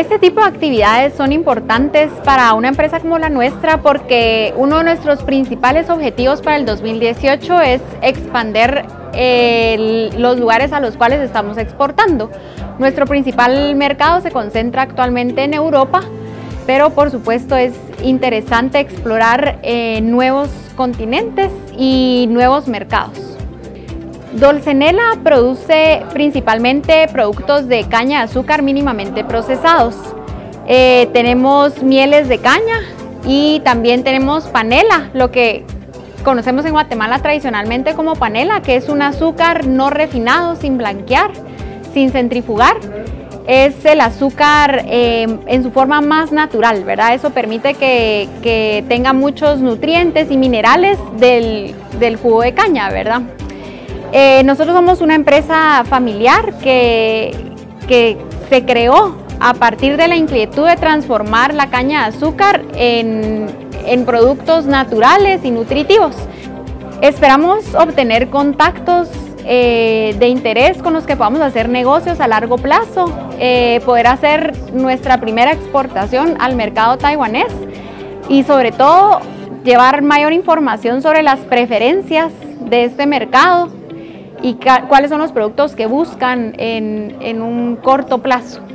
Este tipo de actividades son importantes para una empresa como la nuestra porque uno de nuestros principales objetivos para el 2018 es expandir los lugares a los cuales estamos exportando. Nuestro principal mercado se concentra actualmente en Europa, pero por supuesto es interesante explorar nuevos continentes y nuevos mercados. Dolcenera produce principalmente productos de caña de azúcar mínimamente procesados. Tenemos mieles de caña y también tenemos panela, lo que conocemos en Guatemala tradicionalmente como panela, que es un azúcar no refinado, sin blanquear, sin centrifugar. Es el azúcar en su forma más natural, ¿verdad? Eso permite que tenga muchos nutrientes y minerales del jugo de caña, ¿verdad? Nosotros somos una empresa familiar que se creó a partir de la inquietud de transformar la caña de azúcar en productos naturales y nutritivos. Esperamos obtener contactos de interés con los que podamos hacer negocios a largo plazo, poder hacer nuestra primera exportación al mercado taiwanés y sobre todo llevar mayor información sobre las preferencias de este mercado y cuáles son los productos que buscan en un corto plazo.